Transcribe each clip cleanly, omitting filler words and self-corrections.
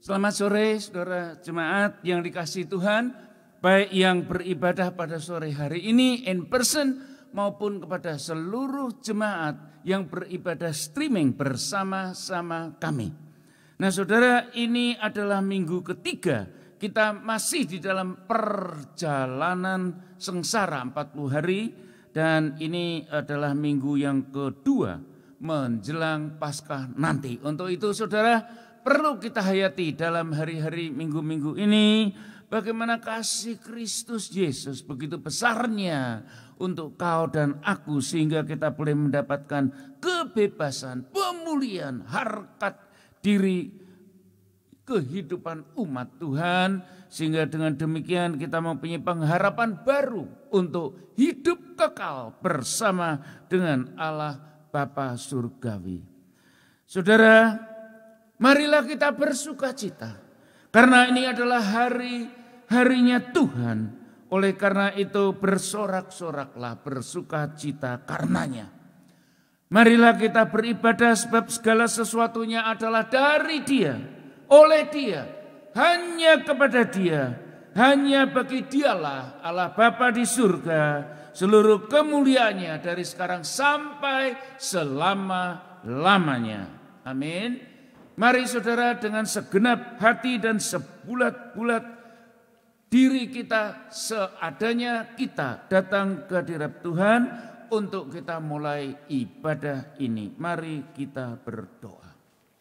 Selamat sore saudara jemaat yang dikasihi Tuhan, baik yang beribadah pada sore hari ini in person maupun kepada seluruh jemaat yang beribadah streaming bersama-sama kami. Nah saudara, ini adalah minggu ketiga kita masih di dalam perjalanan sengsara 40 hari dan ini adalah minggu yang kedua menjelang Paskah nanti. Untuk itu saudara, perlu kita hayati dalam hari-hari minggu-minggu ini bagaimana kasih Kristus Yesus begitu besarnya untuk kau dan aku sehingga kita boleh mendapatkan kebebasan, pemulihan, harkat diri, kehidupan umat Tuhan sehingga dengan demikian kita mempunyai pengharapan baru untuk hidup kekal bersama dengan Allah Bapa Surgawi. Saudara, marilah kita bersukacita karena ini adalah harinya Tuhan. Oleh karena itu bersorak-soraklah, bersukacita karenanya. Marilah kita beribadah sebab segala sesuatunya adalah dari Dia, oleh Dia, hanya kepada Dia, hanya bagi Dialah Allah Bapa di surga, seluruh kemuliaannya dari sekarang sampai selama-lamanya. Amin. Mari saudara dengan segenap hati dan sebulat-bulat diri kita seadanya kita datang ke hadirat Tuhan untuk kita mulai ibadah ini. Mari kita berdoa.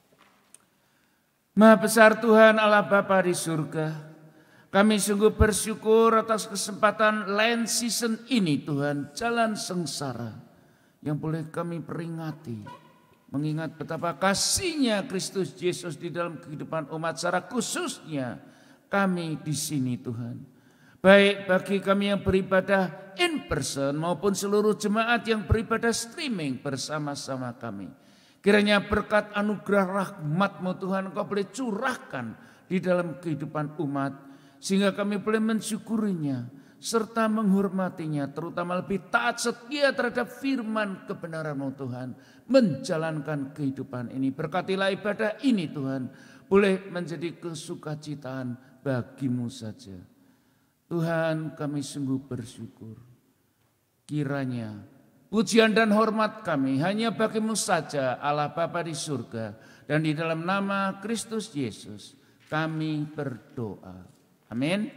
Maha besar Tuhan Allah Bapa di surga, kami sungguh bersyukur atas kesempatan Lent season ini Tuhan, jalan sengsara yang boleh kami peringati. Mengingat betapa kasihnya Kristus Yesus di dalam kehidupan umat secara khususnya kami di sini Tuhan. Baik bagi kami yang beribadah in person maupun seluruh jemaat yang beribadah streaming bersama-sama kami. Kiranya berkat anugerah rahmat-Mu Tuhan Kau boleh curahkan di dalam kehidupan umat. Sehingga kami boleh mensyukurinya serta menghormatinya, terutama lebih taat setia terhadap firman kebenaran-Mu Tuhan, menjalankan kehidupan ini. Berkatilah ibadah ini Tuhan, boleh menjadi kesukacitaan bagi-Mu saja. Tuhan, kami sungguh bersyukur. Kiranya pujian dan hormat kami hanya bagi-Mu saja, Allah Bapa di surga, dan di dalam nama Kristus Yesus kami berdoa. Amin.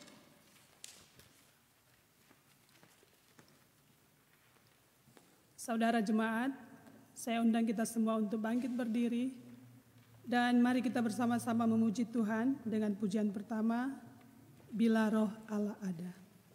Saudara jemaat, saya undang kita semua untuk bangkit berdiri dan mari kita bersama-sama memuji Tuhan dengan pujian pertama, Bila Roh Allah Ada.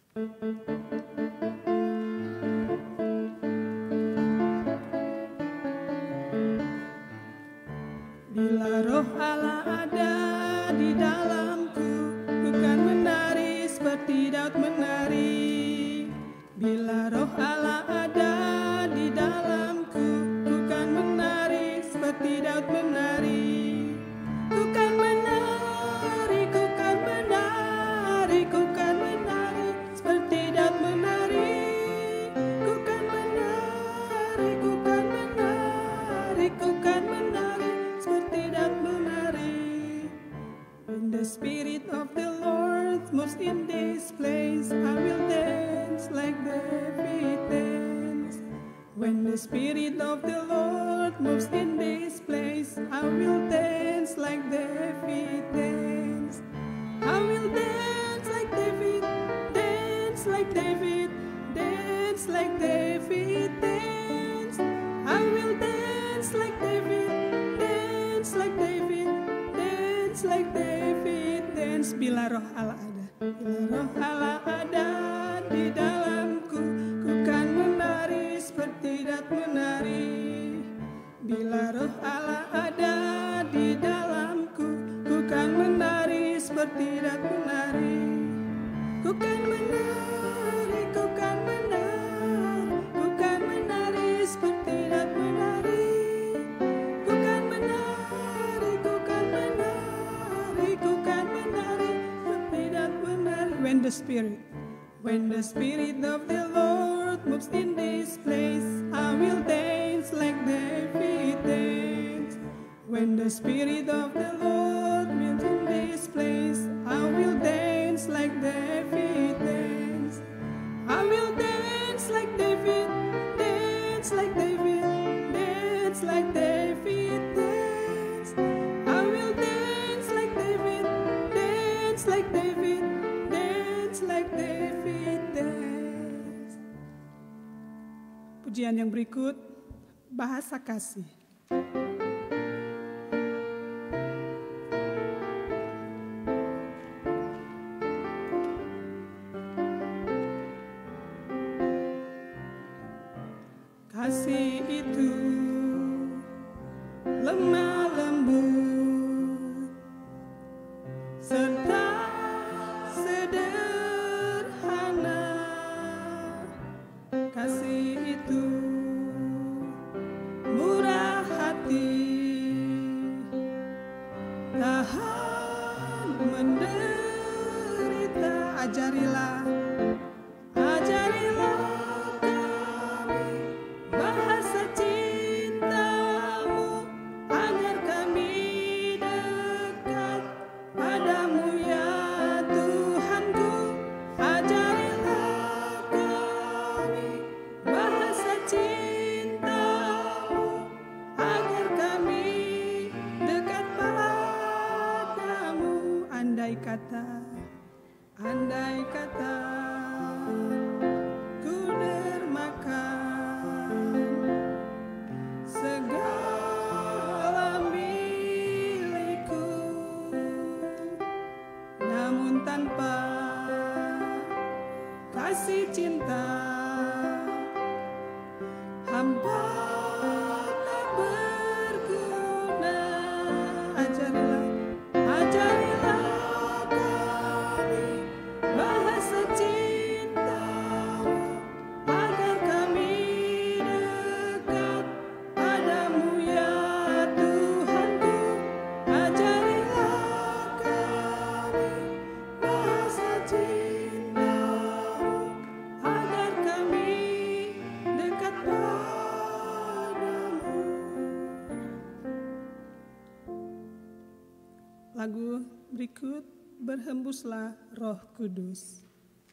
Bila Roh Allah ada di dalamku, bukan menari seperti Daud menari. Bila Roh Allah ada di dalamku, bukan menari seperti Daud menari. Bukan menari, bukan menari, bukan menari seperti Daud menari. Bukan menari, bukan menari, bukan menari seperti Daud menari. When the Spirit of the Lord moves in this place, I will dance like David dance. When the Spirit of the Lord moves in this place, I will dance like David dance. I will dance like David, dance like David, dance like David dance. I will dance like David, dance like David, dance like David dance. Bila Roh Allah ada, bila Roh Allah ada di dalamku, ku kan menari seperti Daud menari. Bila Roh Allah ada di dalamku, ku kan menari seperti Daud menari. Ku kan menari, ku kan menari, ku kan menari seperti Daud menari. Ku kan menari, ku kan menari, ku kan menari seperti Daud menari. When the Spirit of the Lord moves in this place, I will dance like David dance. When the Spirit of the Lord moves David, dance like David, dance like David, dance. I will dance like David, dance like David, dance like David, dance. Pujian yang berikut, bahasa kasih. Kasih itu lemah lembut serta sederhana. Kasih itu murah hati, tahan menderita. Ajarilah bahasa cintamu agar kami dekat padamu ya Tuhanku. Ajarilah kami bahasa cintamu agar kami dekat padamu. Andai kata ku dermakan segala milikku, namun tanpa kasih cinta hamba tak berguna. Ajarilah kami bahasa cintamu agar kami dekat padamu ya Tuhanku. Ajarilah kami bahasa cintamu agar kami dekat padamu. Lagu berikut, Berhembuslah Roh Kudus.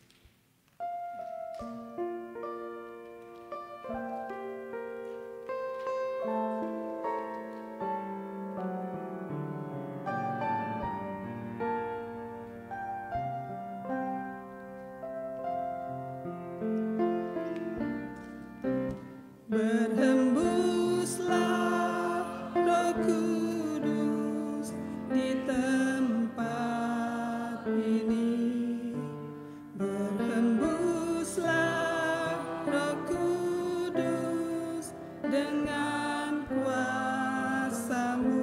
Berhembuslah Roh Kudus di tempat ini. Berhembuslah Roh Kudus dengan kuasa-Mu.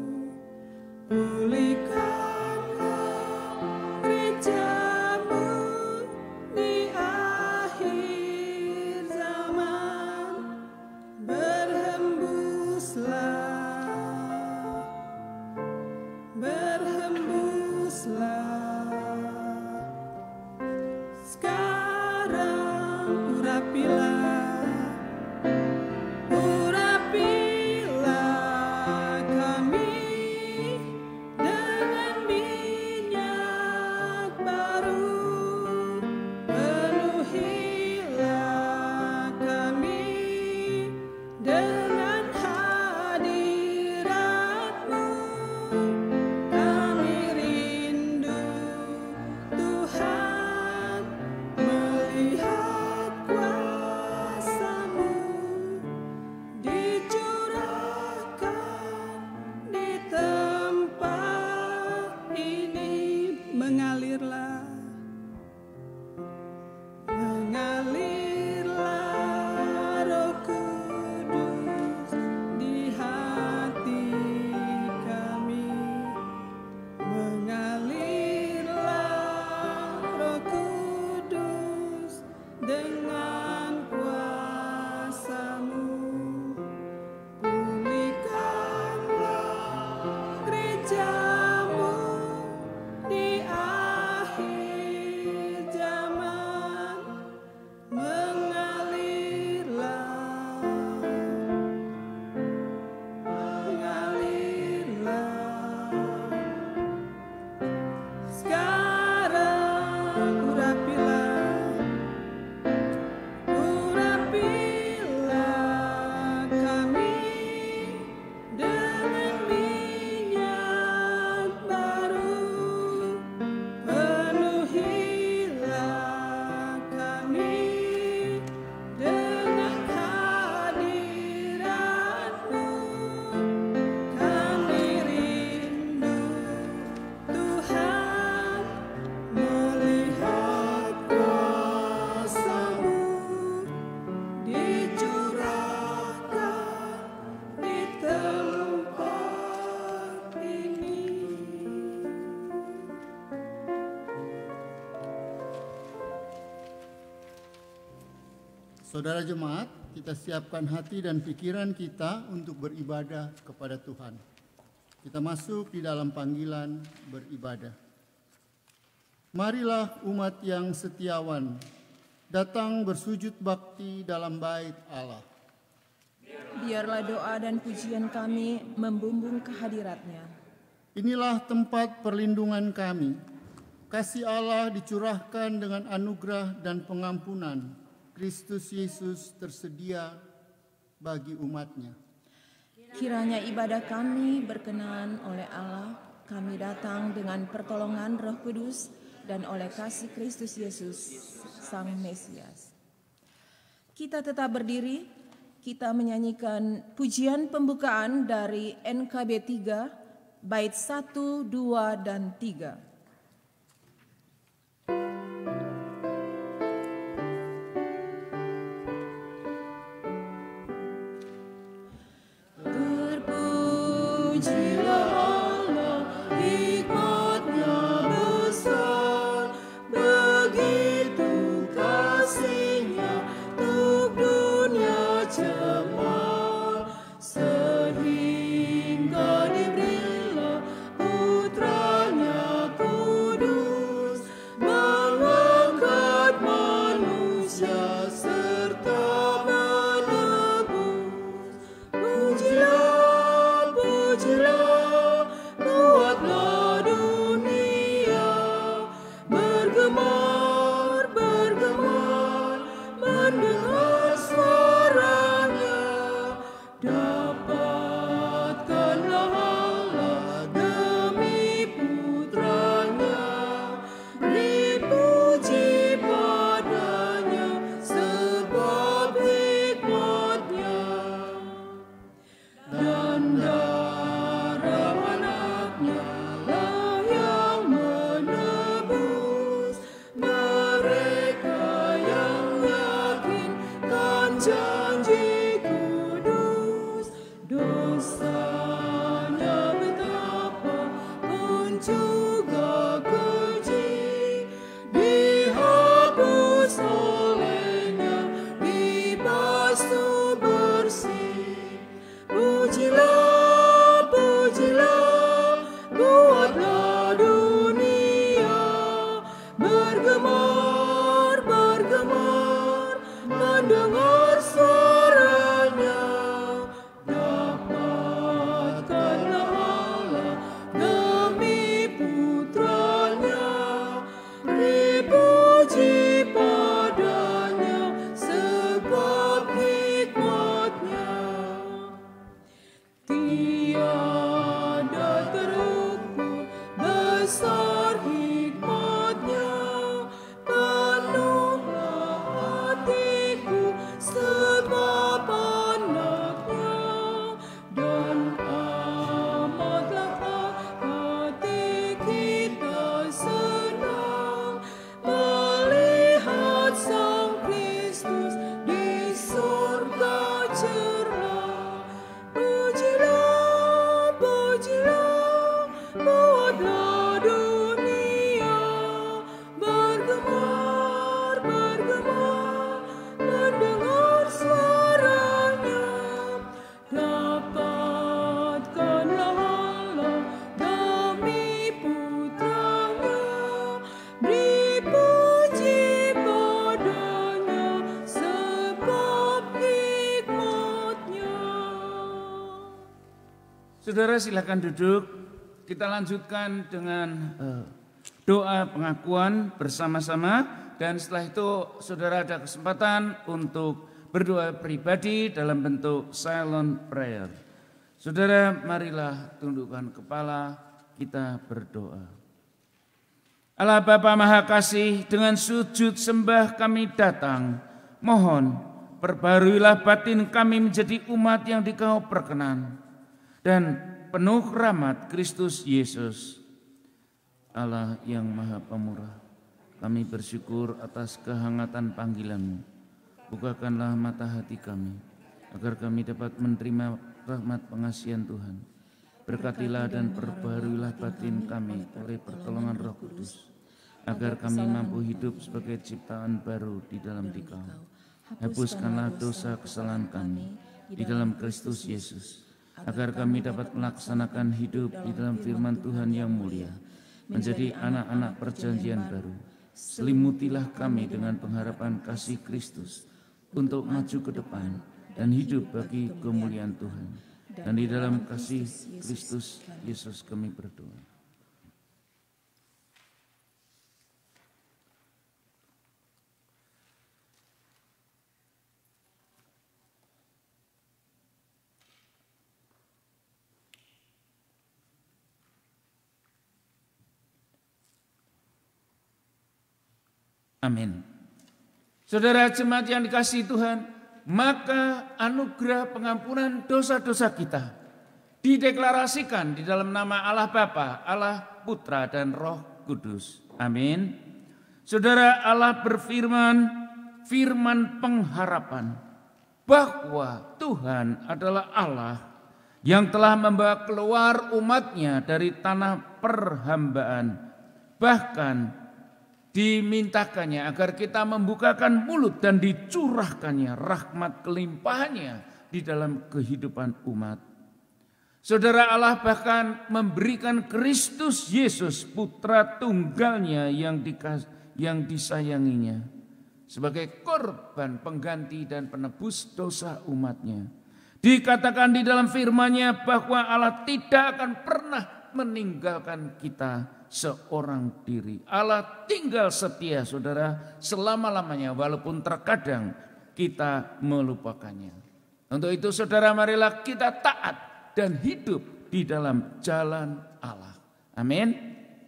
Pulihkanlah gereja-Mu di akhir zaman. Saudara jemaat, kita siapkan hati dan pikiran kita untuk beribadah kepada Tuhan. Kita masuk di dalam panggilan beribadah. Marilah umat yang setiawan datang bersujud bakti dalam bait Allah. Biarlah doa dan pujian kami membumbung ke hadirat-Nya. Inilah tempat perlindungan kami. Kasih Allah dicurahkan dengan anugerah dan pengampunan. Kristus Yesus tersedia bagi umat-Nya. Kiranya ibadah kami berkenan oleh Allah. Kami datang dengan pertolongan Roh Kudus dan oleh kasih Kristus Yesus, Sang Mesias. Kita tetap berdiri, kita menyanyikan pujian pembukaan dari NKB 3, bait 1, 2, dan 3. Saudara silakan duduk, kita lanjutkan dengan doa pengakuan bersama-sama dan setelah itu saudara ada kesempatan untuk berdoa pribadi dalam bentuk silent prayer. Saudara marilah tundukkan kepala, kita berdoa. Allah Bapa Maha Kasih, dengan sujud sembah kami datang, mohon perbaruilah batin kami menjadi umat yang Dikau perkenan dan penuh rahmat Kristus Yesus. Allah yang Maha Pemurah, kami bersyukur atas kehangatan panggilan-Mu. Bukakanlah mata hati kami, agar kami dapat menerima rahmat pengasihan Tuhan. Berkatilah dan perbaruilah batin kami oleh pertolongan Roh Kudus, agar kami mampu hidup sebagai ciptaan baru di dalam Dikau. hapuskanlah dosa kesalahan kami di dalam Kristus Yesus, agar kami dapat melaksanakan hidup di dalam firman Tuhan yang mulia, menjadi anak-anak perjanjian baru. Selimutilah kami dengan pengharapan kasih Kristus untuk maju ke depan dan hidup bagi kemuliaan Tuhan. Dan di dalam kasih Kristus Yesus kami berdoa. Amin. Saudara jemaat yang dikasihi Tuhan, maka anugerah pengampunan dosa-dosa kita dideklarasikan di dalam nama Allah Bapa, Allah Putra, dan Roh Kudus. Amin. Saudara, Allah berfirman, firman pengharapan, bahwa Tuhan adalah Allah yang telah membawa keluar umatnya dari tanah perhambaan, bahkan dimintakannya agar kita membukakan mulut dan dicurahkannya rahmat kelimpahannya di dalam kehidupan umat. Saudara, Allah bahkan memberikan Kristus Yesus putra tunggalnya yang disayanginya sebagai korban pengganti dan penebus dosa umatnya. Dikatakan di dalam firman-Nya bahwa Allah tidak akan pernah meninggalkan kita seorang diri. Allah tinggal setia, saudara, selama-lamanya, walaupun terkadang kita melupakannya. Untuk itu, saudara, marilah kita taat dan hidup di dalam jalan Allah. Amin.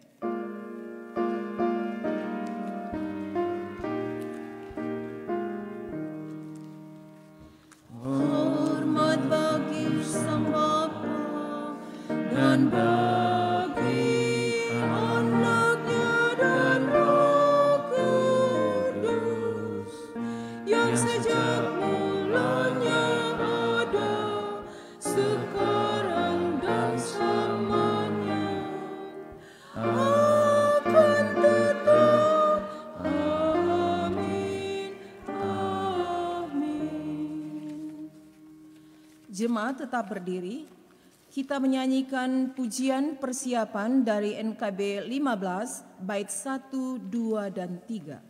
Hormat bagi Sang Bapa dan jemaat tetap berdiri. Kita menyanyikan pujian persiapan dari NKB 15 bait 1, 2, dan 3.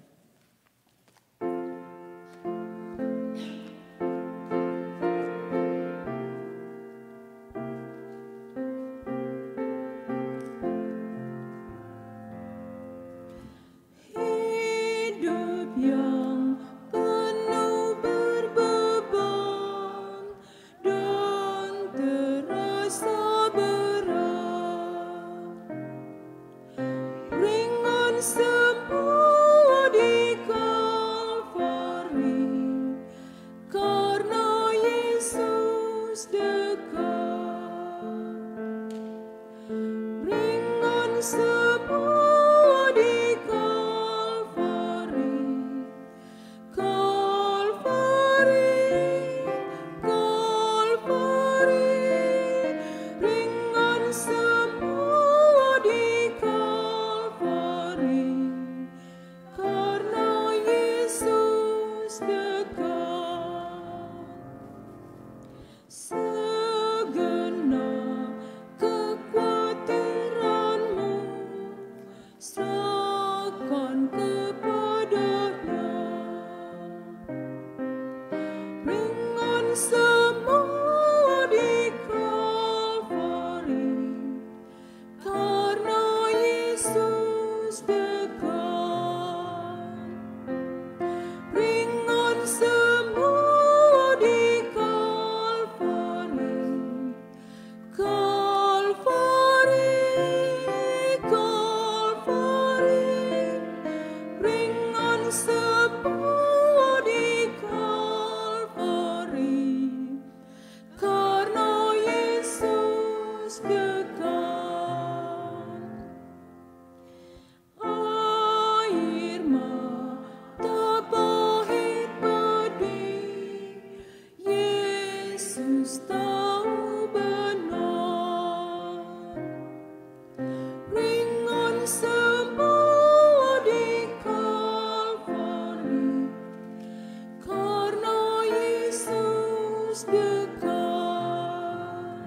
dekat,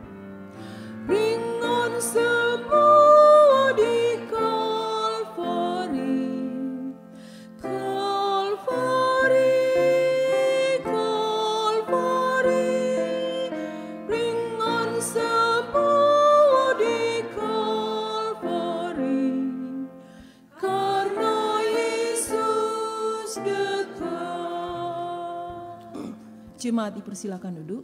ringan semua di Kalvari, Kalvari, Kalvari, ringan semua di Kalvari, karena Yesus dekat. Jemaat dipersilakan duduk.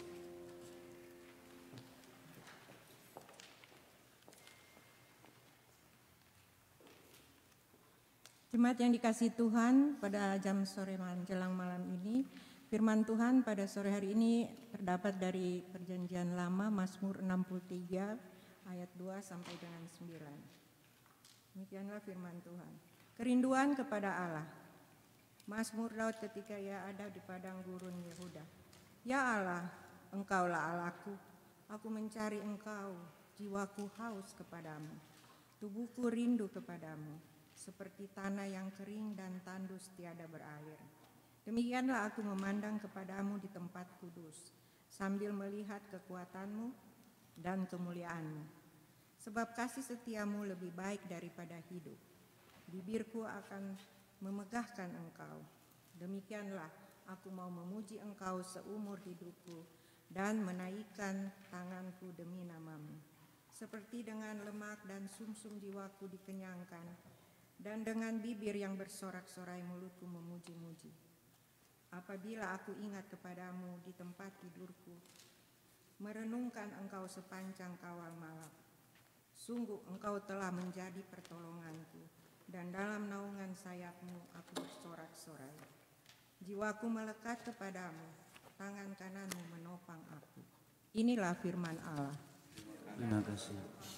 Jemaat yang dikasihi Tuhan, pada jam sore menjelang malam ini, firman Tuhan pada sore hari ini terdapat dari Perjanjian Lama, Mazmur 63 ayat 2 sampai dengan 9. Demikianlah firman Tuhan. Kerinduan kepada Allah. Mazmur Daud ketika ia ada di padang gurun Yehuda. Ya Allah, Engkaulah Allahku, aku mencari Engkau, jiwaku haus kepadamu, tubuhku rindu kepadamu, seperti tanah yang kering dan tandus tiada berair. Demikianlah aku memandang kepadamu di tempat kudus, sambil melihat kekuatanmu dan kemuliaanmu. Sebab kasih setiamu lebih baik daripada hidup. Bibirku akan memegahkan Engkau. Demikianlah aku mau memuji Engkau seumur hidupku dan menaikkan tanganku demi namamu. Seperti dengan lemak dan sumsum jiwaku dikenyangkan, dan dengan bibir yang bersorak-sorai mulutku memuji-muji. Apabila aku ingat kepadamu di tempat tidurku, merenungkan Engkau sepanjang kawal malam. Sungguh Engkau telah menjadi pertolonganku, dan dalam naungan sayapmu aku bersorak-sorai. Jiwaku melekat kepadamu, tangan kananmu menopang aku. Inilah firman Allah. Terima kasih.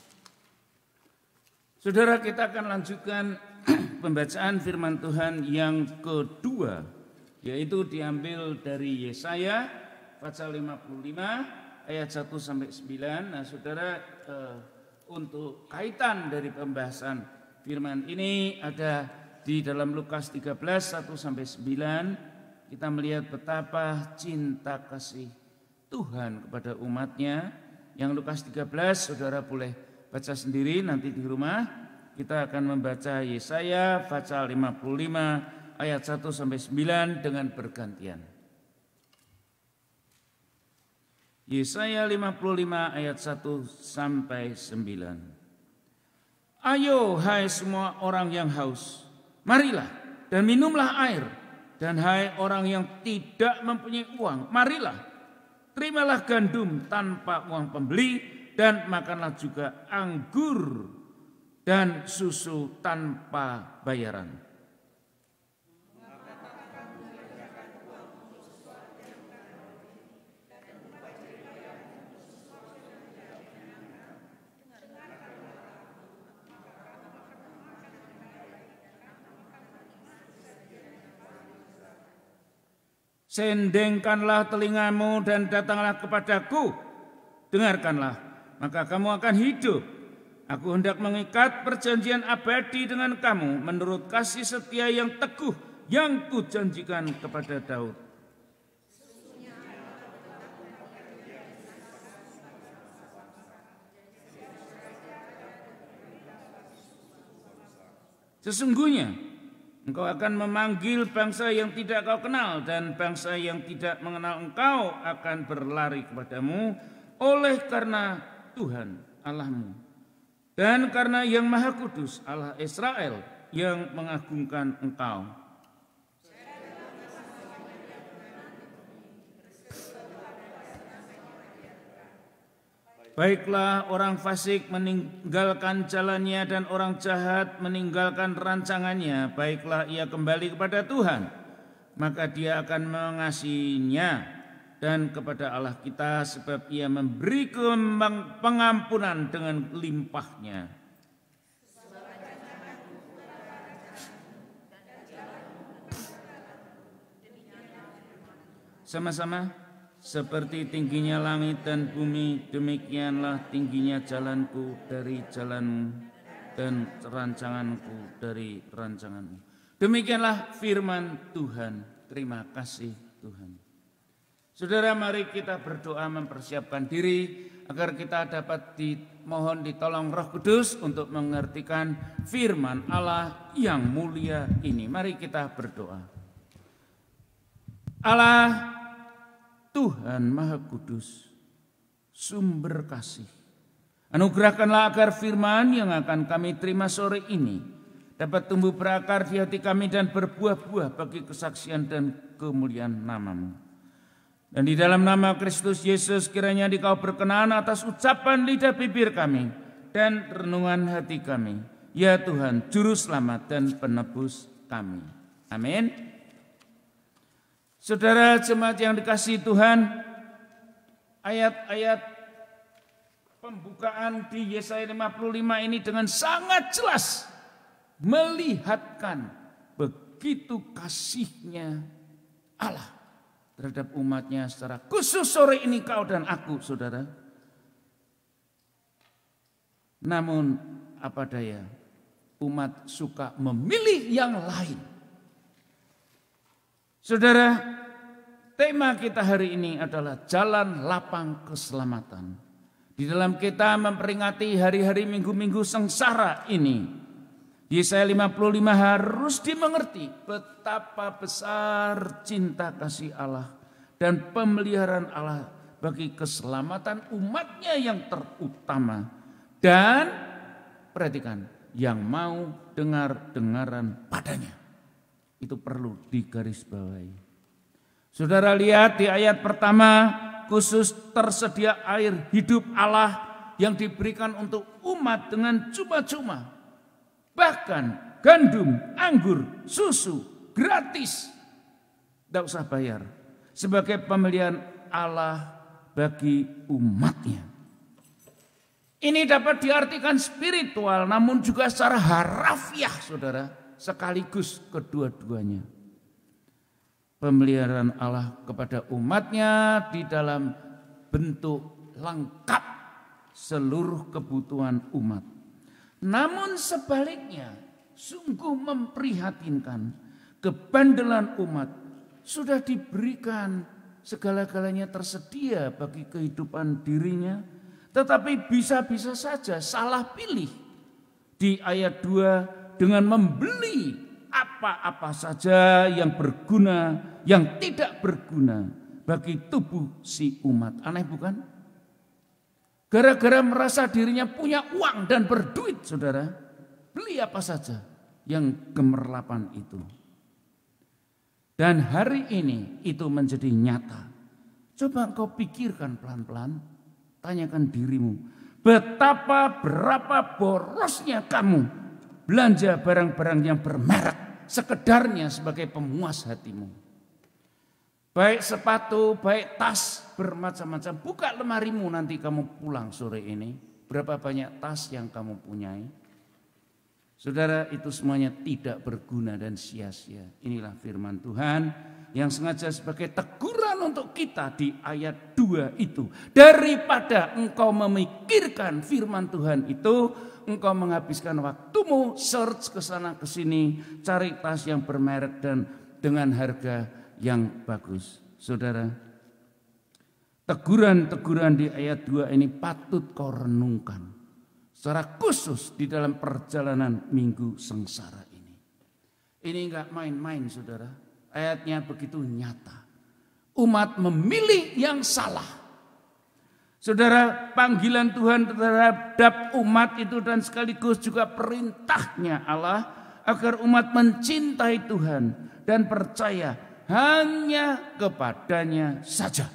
Saudara, kita akan lanjutkan pembacaan firman Tuhan yang kedua, yaitu diambil dari Yesaya pasal 55 ayat 1 sampai 9. Nah, saudara, untuk kaitan dari pembahasan firman ini ada di dalam Lukas 13 1 sampai 9. Kita melihat betapa cinta kasih Tuhan kepada umatnya. Yang Lukas 13 saudara boleh baca sendiri nanti di rumah. Kita akan membaca Yesaya pasal 55 ayat 1 sampai 9 dengan bergantian. Yesaya 55 ayat 1 sampai 9. Ayo hai semua orang yang haus, marilah dan minumlah air. Dan hai orang yang tidak mempunyai uang, marilah, terimalah gandum tanpa uang pembeli, dan makanlah juga anggur dan susu tanpa bayaran. Sendengkanlah telingamu dan datanglah kepadaku, dengarkanlah, maka kamu akan hidup. Aku hendak mengikat perjanjian abadi dengan kamu menurut kasih setia yang teguh yang kujanjikan kepada Daud. Sesungguhnya engkau akan memanggil bangsa yang tidak kau kenal, dan bangsa yang tidak mengenal engkau akan berlari kepadamu oleh karena Tuhan Allahmu, dan karena Yang Maha Kudus Allah Israel yang mengagungkan engkau. Baiklah, orang fasik meninggalkan jalannya dan orang jahat meninggalkan rancangannya. Baiklah, ia kembali kepada Tuhan, maka Dia akan mengasihinya, dan kepada Allah kita, sebab Ia memberi pengampunan dengan limpahnya. Sama-sama. Seperti tingginya langit dan bumi, demikianlah tingginya jalanku dari jalanmu dan rancanganku dari rancanganmu. Demikianlah firman Tuhan. Terima kasih Tuhan. Saudara, mari kita berdoa mempersiapkan diri agar kita dapat dimohon ditolong Roh Kudus untuk mengertikan firman Allah yang mulia ini. Mari kita berdoa. Allah Tuhan Maha Kudus, sumber kasih, anugerahkanlah agar firman yang akan kami terima sore ini dapat tumbuh berakar di hati kami dan berbuah-buah bagi kesaksian dan kemuliaan nama-Mu. Dan di dalam nama Kristus Yesus kiranya Dikau berkenan atas ucapan lidah bibir kami dan renungan hati kami. Ya Tuhan, Juru Selamat dan Penebus kami. Amin. Saudara jemaat yang dikasihi Tuhan, ayat-ayat pembukaan di Yesaya 55 ini dengan sangat jelas melihatkan begitu kasihnya Allah terhadap umatnya secara khusus sore ini kau dan aku, saudara. Namun apa daya, umat suka memilih yang lain. Saudara, tema kita hari ini adalah jalan lapang keselamatan. Di dalam kita memperingati hari-hari minggu-minggu sengsara ini, Yesaya 55 harus dimengerti betapa besar cinta kasih Allah dan pemeliharaan Allah bagi keselamatan umatnya yang terutama. Dan perhatikan, yang mau dengar-dengaran padanya. Itu perlu digarisbawahi. Saudara lihat di ayat pertama, khusus tersedia air hidup Allah yang diberikan untuk umat dengan cuma-cuma. Bahkan gandum, anggur, susu gratis. Tidak usah bayar. Sebagai pembelian Allah bagi umatnya. Ini dapat diartikan spiritual namun juga secara harafiah, saudara. Sekaligus kedua-duanya. Pemeliharaan Allah kepada umatnya di dalam bentuk lengkap seluruh kebutuhan umat. Namun sebaliknya, sungguh memprihatinkan, kebandelan umat sudah diberikan segala-galanya tersedia bagi kehidupan dirinya, tetapi bisa-bisa saja salah pilih di ayat 2 dengan membeli apa-apa saja yang berguna, yang tidak berguna bagi tubuh si umat. Aneh bukan? Gara-gara merasa dirinya punya uang dan berduit, saudara, beli apa saja yang gemerlapan itu. Dan hari ini itu menjadi nyata. Coba engkau pikirkan pelan-pelan, tanyakan dirimu, betapa berapa borosnya kamu belanja barang-barang yang bermerek sekedarnya sebagai pemuas hatimu. Baik sepatu, baik tas, bermacam-macam. Buka lemarimu nanti kamu pulang sore ini. Berapa banyak tas yang kamu punyai? Saudara, itu semuanya tidak berguna dan sia-sia. Inilah firman Tuhan yang sengaja sebagai teguran untuk kita di ayat 2 itu. Daripada engkau memikirkan firman Tuhan itu, engkau menghabiskan waktumu search ke sana ke sini, cari tas yang bermerek dan dengan harga yang bagus. Saudara, teguran-teguran di ayat 2 ini patut kau renungkan secara khusus di dalam perjalanan minggu sengsara ini. Ini enggak main-main, saudara. Ayatnya begitu nyata. Umat memilih yang salah. Saudara, panggilan Tuhan terhadap umat itu dan sekaligus juga perintahnya Allah agar umat mencintai Tuhan dan percaya hanya kepadanya saja.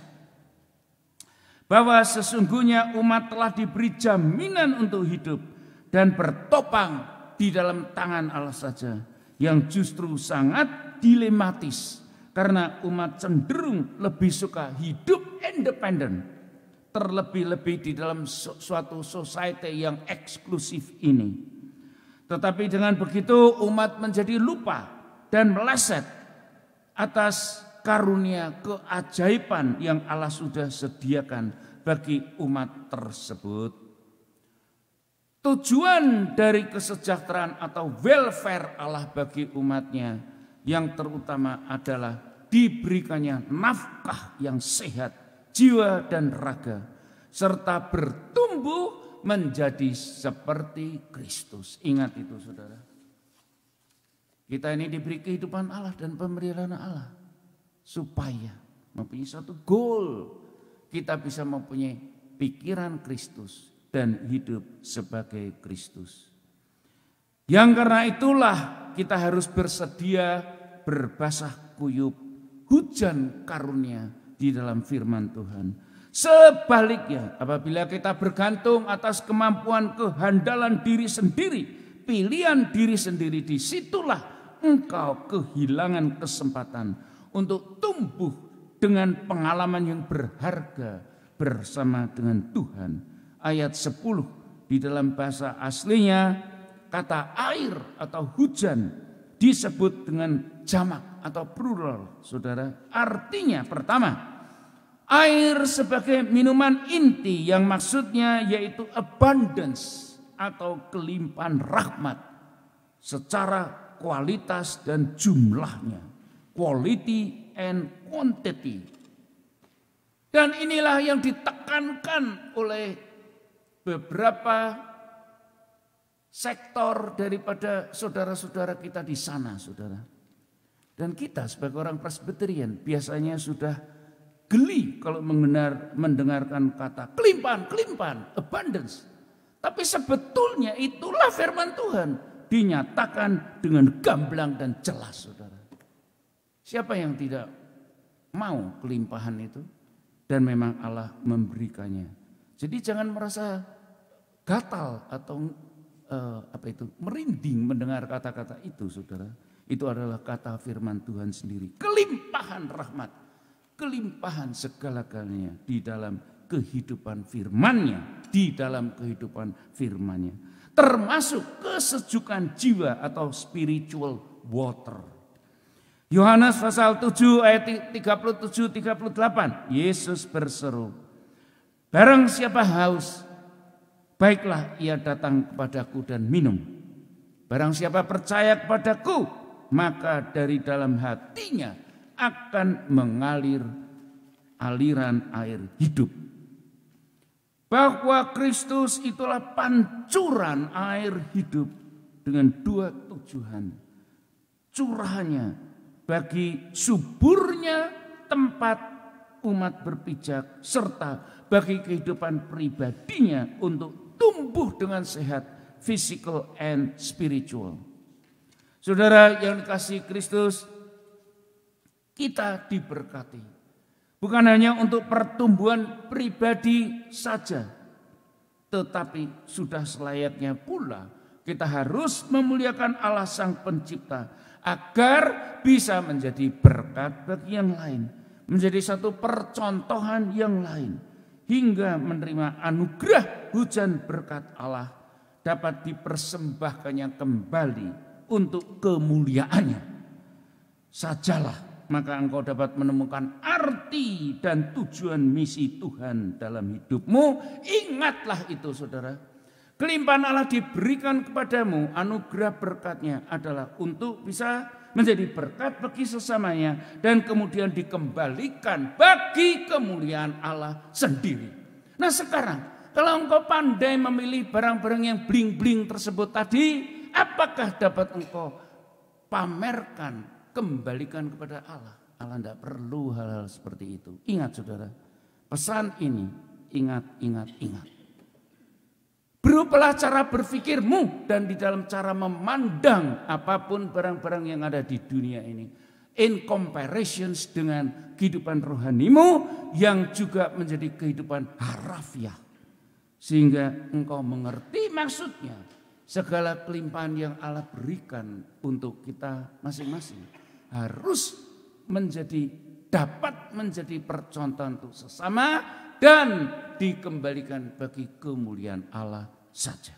Bahwa sesungguhnya umat telah diberi jaminan untuk hidup dan bertopang di dalam tangan Allah saja, yang justru sangat dilematis karena umat cenderung lebih suka hidup independen, terlebih-lebih di dalam suatu society yang eksklusif ini. Tetapi dengan begitu umat menjadi lupa dan meleset atas karunia keajaiban yang Allah sudah sediakan bagi umat tersebut. Tujuan dari kesejahteraan atau welfare Allah bagi umatnya yang terutama adalah diberikannya nafkah yang sehat, jiwa dan raga, serta bertumbuh menjadi seperti Kristus. Ingat itu saudara. Kita ini diberi kehidupan Allah dan pemeliharaan Allah supaya mempunyai satu goal. Kita bisa mempunyai pikiran Kristus dan hidup sebagai Kristus. Yang karena itulah kita harus bersedia berbasah kuyup hujan karunia di dalam firman Tuhan. Sebaliknya, apabila kita bergantung atas kemampuan kehandalan diri sendiri, pilihan diri sendiri, disitulah engkau kehilangan kesempatan untuk tumbuh dengan pengalaman yang berharga bersama dengan Tuhan. Ayat 10 di dalam bahasa aslinya kata air atau hujan disebut dengan jamak atau plural, saudara. Artinya pertama, air sebagai minuman inti yang maksudnya yaitu abundance atau kelimpahan rahmat secara kualitas dan jumlahnya, quality and quantity. Dan inilah yang ditekankan oleh beberapa sektor daripada saudara-saudara kita di sana, saudara. Dan kita sebagai orang Presbyterian biasanya sudah geli kalau mendengarkan kata kelimpahan, abundance. Tapi sebetulnya itulah firman Tuhan dinyatakan dengan gamblang dan jelas, saudara. Siapa yang tidak mau kelimpahan itu? Dan memang Allah memberikannya. Jadi jangan merasa gatal atau merinding mendengar kata-kata itu, saudara. Itu adalah kata firman Tuhan sendiri. Kelimpahan rahmat, kelimpahan segala-galanya di dalam kehidupan firman-Nya, di dalam kehidupan firman-Nya. Termasuk kesejukan jiwa atau spiritual water. Yohanes pasal 7 ayat 37-38, Yesus berseru, barang siapa haus, baiklah ia datang kepadaku dan minum. Barang siapa percaya kepadaku, maka dari dalam hatinya akan mengalir aliran air hidup. Bahwa Kristus itulah pancuran air hidup dengan dua tujuan. Curahannya bagi suburnya tempat umat berpijak, serta bagi kehidupan pribadinya untuk tumbuh dengan sehat, physical and spiritual. Saudara yang dikasihi Kristus, kita diberkati. Bukan hanya untuk pertumbuhan pribadi saja, tetapi sudah selayaknya pula kita harus memuliakan Allah Sang Pencipta agar bisa menjadi berkat bagi yang lain, menjadi satu percontohan yang lain, hingga menerima anugerah hujan berkat Allah dapat dipersembahkannya kembali untuk kemuliaannya. Sajalah maka engkau dapat menemukan arti dan tujuan misi Tuhan dalam hidupmu. Ingatlah itu, saudara. Kelimpahan Allah diberikan kepadamu, anugerah berkatnya adalah untuk bisa menjadi berkat bagi sesamanya dan kemudian dikembalikan bagi kemuliaan Allah sendiri. Nah sekarang, kalau engkau pandai memilih barang-barang yang bling-bling tersebut tadi, apakah dapat engkau pamerkan, kembalikan kepada Allah? Allah tidak perlu hal-hal seperti itu. Ingat saudara, pesan ini, ingat. Berubahlah cara berpikirmu dan di dalam cara memandang apapun barang-barang yang ada di dunia ini. In comparison dengan kehidupan rohanimu yang juga menjadi kehidupan harafiah. Sehingga engkau mengerti maksudnya. Segala kelimpahan yang Allah berikan untuk kita masing-masing harus dapat menjadi percontohan untuk sesama dan dikembalikan bagi kemuliaan Allah saja.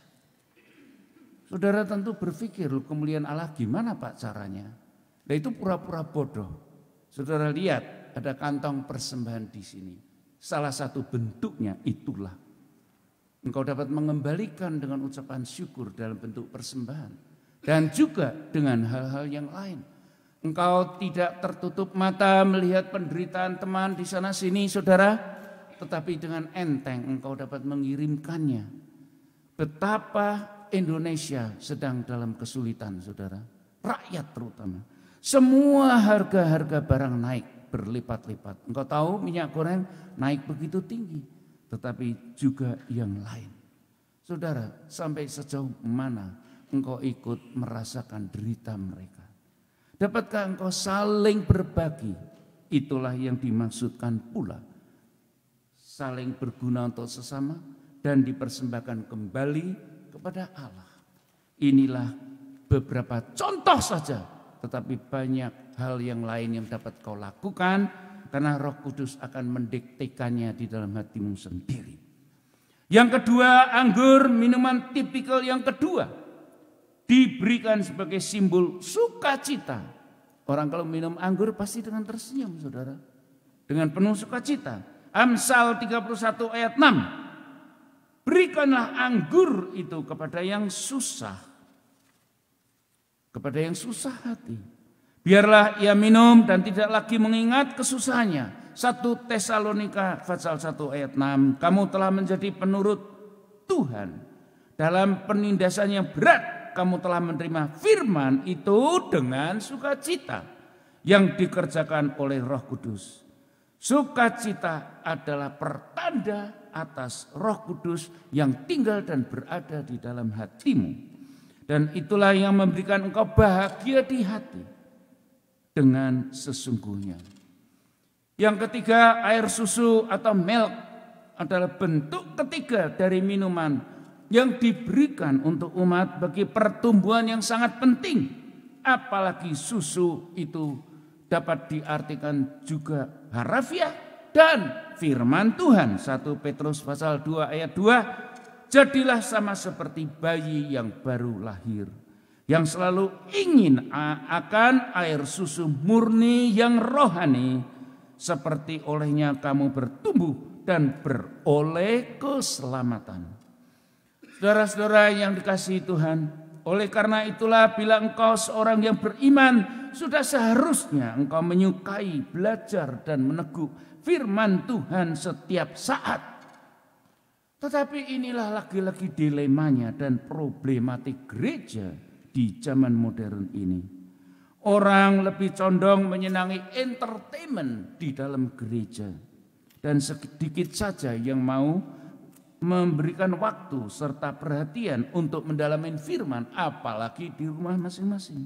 Saudara tentu berpikir, kemuliaan Allah gimana Pak caranya? Nah itu pura-pura bodoh. Saudara lihat ada kantong persembahan di sini. Salah satu bentuknya itulah. Engkau dapat mengembalikan dengan ucapan syukur dalam bentuk persembahan. Dan juga dengan hal-hal yang lain. Engkau tidak tertutup mata melihat penderitaan teman di sana sini, saudara, tetapi dengan enteng engkau dapat mengirimkannya. Betapa Indonesia sedang dalam kesulitan, saudara. Rakyat terutama. Semua harga-harga barang naik berlipat-lipat. Engkau tahu minyak goreng naik begitu tinggi, tetapi juga yang lain. Saudara, sampai sejauh mana engkau ikut merasakan derita mereka? Dapatkah engkau saling berbagi? Itulah yang dimaksudkan pula. Saling berguna untuk sesama dan dipersembahkan kembali kepada Allah. Inilah beberapa contoh saja, tetapi banyak hal yang lain yang dapat kau lakukan karena Roh Kudus akan mendiktekannya di dalam hatimu sendiri. Yang kedua, anggur, minuman tipikal yang kedua, diberikan sebagai simbol sukacita. Orang kalau minum anggur pasti dengan tersenyum, saudara. Dengan penuh sukacita. Amsal 31 ayat 6. Berikanlah anggur itu kepada yang susah. Kepada yang susah hati. Biarlah ia minum dan tidak lagi mengingat kesusahannya. 1 Tesalonika pasal 1 ayat 6. Kamu telah menjadi penurut Tuhan dalam penindasan yang berat. Kamu telah menerima firman itu dengan sukacita yang dikerjakan oleh Roh Kudus. Sukacita adalah pertanda atas Roh Kudus yang tinggal dan berada di dalam hatimu. Dan itulah yang memberikan engkau bahagia di hati dengan sesungguhnya. Yang ketiga, air susu atau milk adalah bentuk ketiga dari minuman yang diberikan untuk umat bagi pertumbuhan yang sangat penting. Apalagi susu itu dapat diartikan juga harafiah dan firman Tuhan. 1 Petrus pasal 2 ayat 2. Jadilah sama seperti bayi yang baru lahir, yang selalu ingin akan air susu murni yang rohani, seperti olehnya kamu bertumbuh dan beroleh keselamatan. Saudara-saudara yang dikasihi Tuhan, oleh karena itulah bila engkau seorang yang beriman, sudah seharusnya engkau menyukai, belajar dan meneguh firman Tuhan setiap saat. Tetapi inilah lagi-lagi dilemanya dan problematik gereja di zaman modern ini. Orang lebih condong menyenangi entertainment di dalam gereja. Dan sedikit saja yang mau memberikan waktu serta perhatian untuk mendalami firman, apalagi di rumah masing-masing.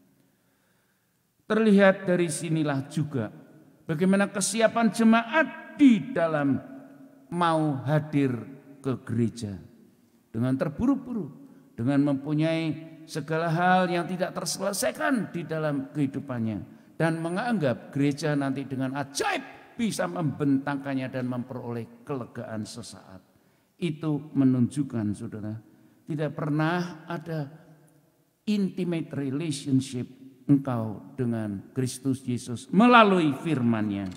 Terlihat dari sinilah juga bagaimana kesiapan jemaat di dalam mau hadir ke gereja. Dengan terburu-buru, dengan mempunyai segala hal yang tidak terselesaikan di dalam kehidupannya. Dan menganggap gereja nanti dengan ajaib bisa membentangkannya dan memperoleh kelegaan sesaat. Itu menunjukkan, saudara, tidak pernah ada intimate relationship engkau dengan Kristus Yesus melalui firman-Nya.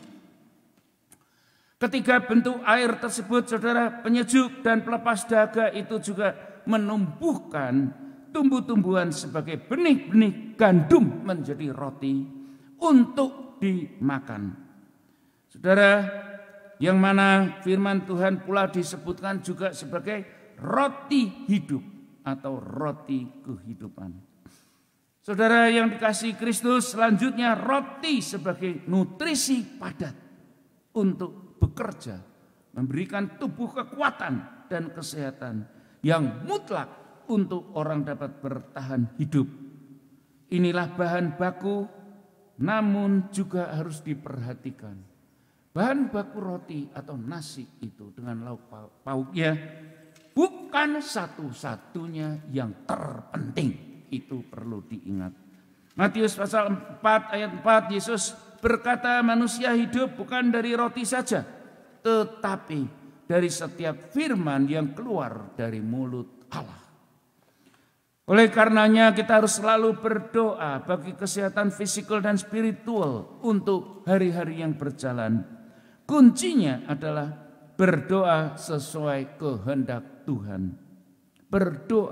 Ketiga bentuk air tersebut, saudara, penyejuk dan pelepas dahaga itu juga menumbuhkan tumbuh-tumbuhan sebagai benih-benih gandum menjadi roti untuk dimakan. Saudara, yang mana firman Tuhan pula disebutkan juga sebagai roti hidup atau roti kehidupan. Saudara yang dikasihi Kristus, selanjutnya roti sebagai nutrisi padat untuk bekerja, memberikan tubuh kekuatan dan kesehatan yang mutlak untuk orang dapat bertahan hidup. Inilah bahan baku, namun juga harus diperhatikan. Bahan baku roti atau nasi itu dengan lauk pauknya bukan satu-satunya yang terpenting. Itu perlu diingat. Matius pasal 4 ayat 4, Yesus berkata manusia hidup bukan dari roti saja, tetapi dari setiap firman yang keluar dari mulut Allah. Oleh karenanya kita harus selalu berdoa bagi kesehatan fisikal dan spiritual untuk hari-hari yang berjalan. Kuncinya adalah berdoa sesuai kehendak Tuhan. Berdoa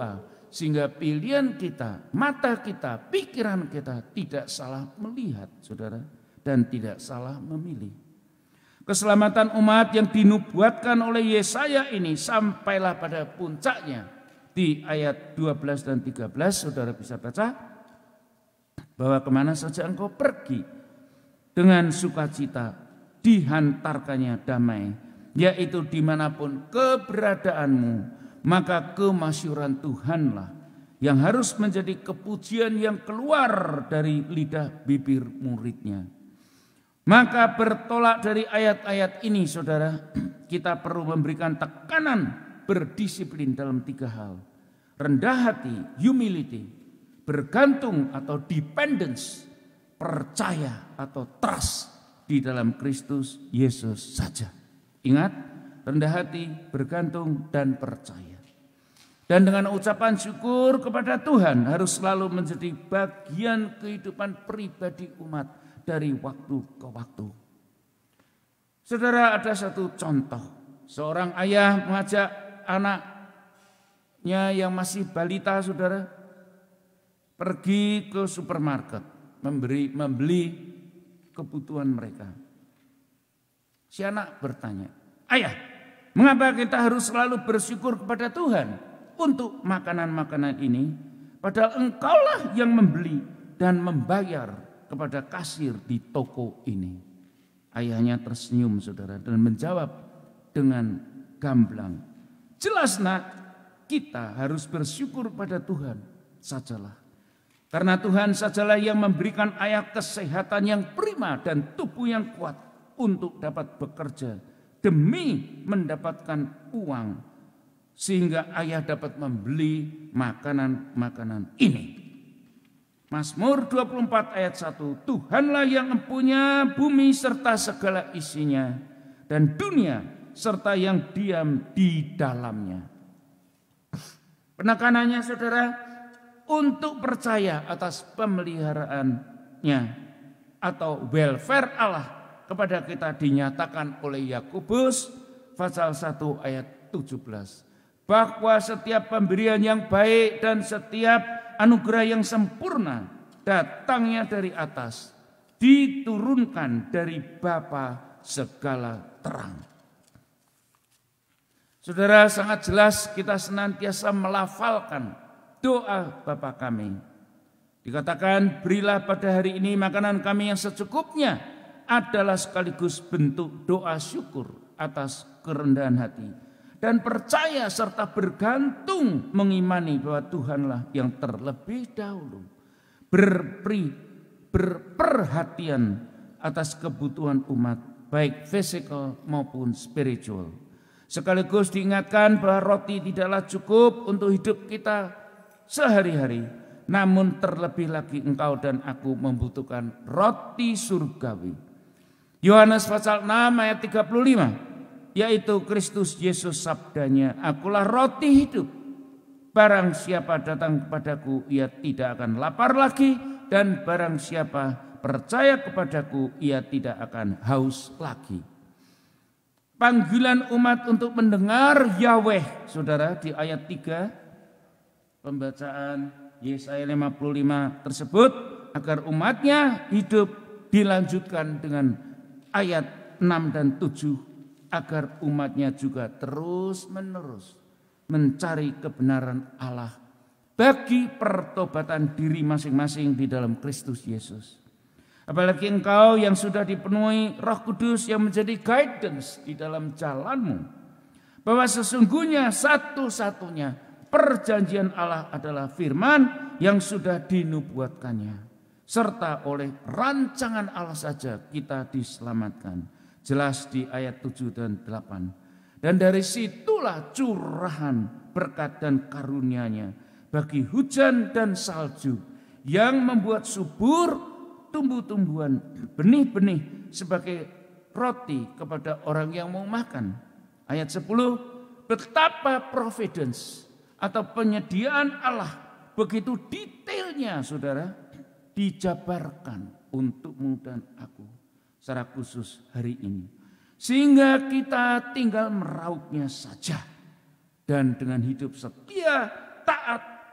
sehingga pilihan kita, mata kita, pikiran kita tidak salah melihat, saudara, dan tidak salah memilih. Keselamatan umat yang dinubuatkan oleh Yesaya ini sampailah pada puncaknya di ayat 12 dan 13, saudara bisa baca, bahwa kemana saja engkau pergi dengan sukacita dihantarkannya damai, yaitu dimanapun keberadaanmu, maka kemasyhuran Tuhanlah yang harus menjadi kepujian yang keluar dari lidah bibir muridnya. Maka bertolak dari ayat-ayat ini, saudara, kita perlu memberikan tekanan berdisiplin dalam 3 hal. Rendah hati, humility, bergantung atau dependence, percaya atau trust di dalam Kristus Yesus saja. Ingat, rendah hati, bergantung, dan percaya. Dan dengan ucapan syukur kepada Tuhan harus selalu menjadi bagian kehidupan pribadi umat dari waktu ke waktu. Saudara, ada satu contoh. Seorang ayah mengajak anaknya yang masih balita, saudara, pergi ke supermarket membeli kebutuhan mereka. Si anak bertanya, "Ayah, mengapa kita harus selalu bersyukur kepada Tuhan untuk makanan-makanan ini, padahal engkaulah yang membeli dan membayar kepada kasir di toko ini?" Ayahnya tersenyum, saudara, dan menjawab dengan gamblang, "Jelas nak, kita harus bersyukur pada Tuhan sajalah. Karena Tuhan sajalah yang memberikan ayah kesehatan yang prima dan tubuh yang kuat untuk dapat bekerja demi mendapatkan uang, sehingga ayah dapat membeli makanan-makanan ini." Mazmur 24 ayat 1, "Tuhanlah yang mempunyai bumi serta segala isinya, dan dunia serta yang diam di dalamnya." Penekanannya, saudara, untuk percaya atas pemeliharaannya atau welfare Allah kepada kita dinyatakan oleh Yakobus pasal 1 ayat 17. Bahwa setiap pemberian yang baik dan setiap anugerah yang sempurna datangnya dari atas, diturunkan dari Bapa segala terang. Saudara, sangat jelas kita senantiasa melafalkan doa Bapa kami. Dikatakan, "Berilah pada hari ini makanan kami yang secukupnya," adalah sekaligus bentuk doa syukur atas kerendahan hati dan percaya serta bergantung mengimani bahwa Tuhanlah yang terlebih dahulu berperhatian atas kebutuhan umat, baik fisikal maupun spiritual. Sekaligus diingatkan bahwa roti tidaklah cukup untuk hidup kita sehari-hari, namun terlebih lagi engkau dan aku membutuhkan roti surgawi. Yohanes pasal 6 ayat 35, yaitu Kristus Yesus sabdanya, "Akulah roti hidup. Barang siapa datang kepadaku, ia tidak akan lapar lagi, dan barang siapa percaya kepadaku, ia tidak akan haus lagi." Panggilan umat untuk mendengar Yahweh, saudara, di ayat 3 pembacaan Yesaya 55 tersebut, agar umatnya hidup, dilanjutkan dengan ayat 6 dan 7, agar umatnya juga terus-menerus mencari kebenaran Allah bagi pertobatan diri masing-masing di dalam Kristus Yesus. Apalagi engkau yang sudah dipenuhi Roh Kudus yang menjadi guidance di dalam jalanmu, bahwa sesungguhnya satu-satunya perjanjian Allah adalah firman yang sudah dinubuatkannya, serta oleh rancangan Allah saja kita diselamatkan. Jelas di ayat 7 dan 8. Dan dari situlah curahan berkat dan karunia-Nya bagi hujan dan salju, yang membuat subur tumbuh-tumbuhan, benih-benih sebagai roti kepada orang yang mau makan. Ayat 10, betapa providence atau penyediaan Allah begitu detailnya, saudara, dijabarkan untukmu dan aku secara khusus hari ini, sehingga kita tinggal meraupnya saja, dan dengan hidup setia, taat,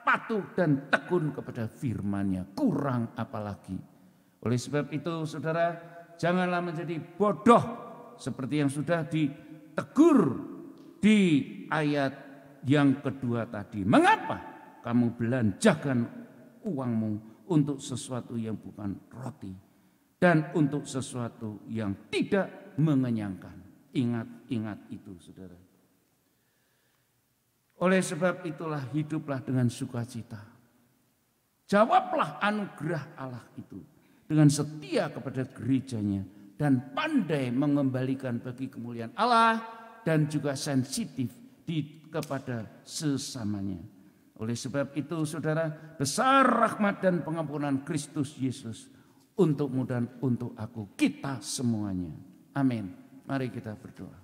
patuh dan tekun kepada firman-Nya. Kurang apalagi. Oleh sebab itu saudara, janganlah menjadi bodoh seperti yang sudah ditegur di ayat yang kedua tadi. Mengapa kamu belanjakan uangmu untuk sesuatu yang bukan roti dan untuk sesuatu yang tidak mengenyangkan? Ingat itu saudara. Oleh sebab itulah hiduplah dengan sukacita. Jawablah anugerah Allah itu dengan setia kepada gerejanya dan pandai mengembalikan bagi kemuliaan Allah dan juga sensitif kepada sesamanya. Oleh sebab itu saudara, besar rahmat dan pengampunan Kristus Yesus untukmu dan untuk aku, kita semuanya. Amin. Mari kita berdoa.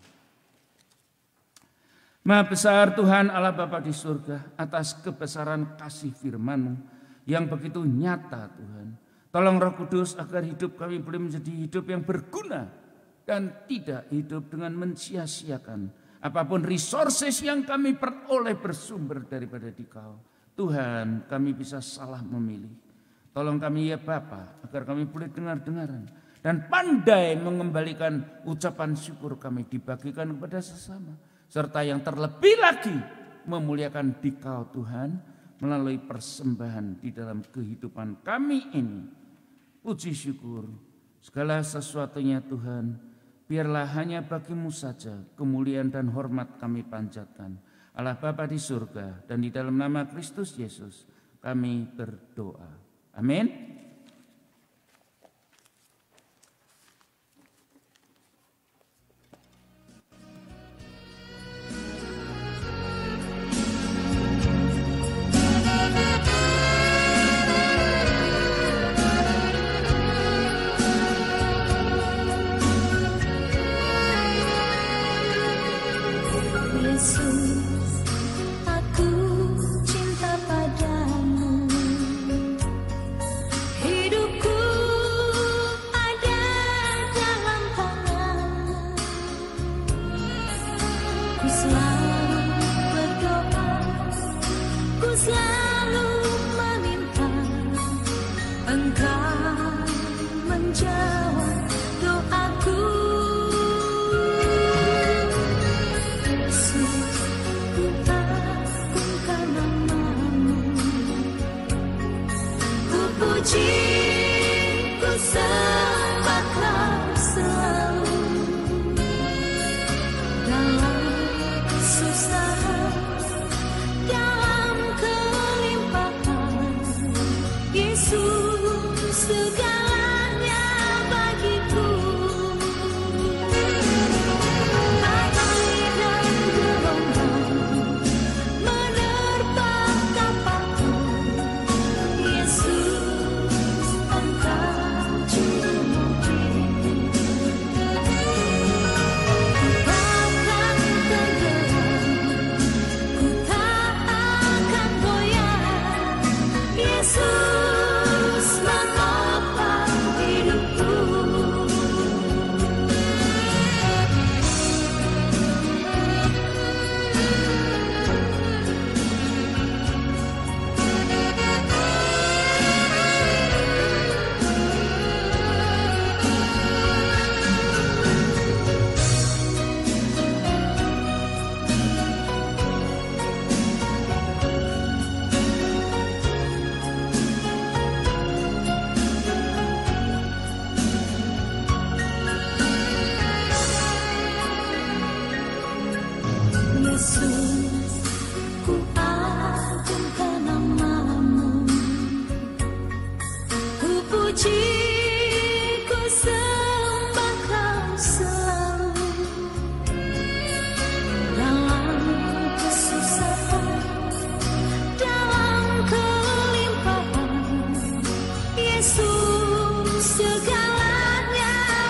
Maha besar Tuhan Allah Bapa di surga, atas kebesaran kasih firman-Mu yang begitu nyata Tuhan. Tolong Roh Kudus agar hidup kami boleh menjadi hidup yang berguna dan tidak hidup dengan mensia-siakan apapun resources yang kami peroleh bersumber daripada Dikau. Tuhan, kami bisa salah memilih. Tolong kami ya Bapa agar kami boleh dengar-dengaran dan pandai mengembalikan ucapan syukur kami dibagikan kepada sesama. Serta yang terlebih lagi memuliakan Dikau Tuhan melalui persembahan di dalam kehidupan kami ini. Puji syukur segala sesuatunya Tuhan, biarlah hanya bagi-Mu saja kemuliaan dan hormat kami panjatkan. Allah Bapa di surga dan di dalam nama Kristus Yesus kami berdoa. Amin.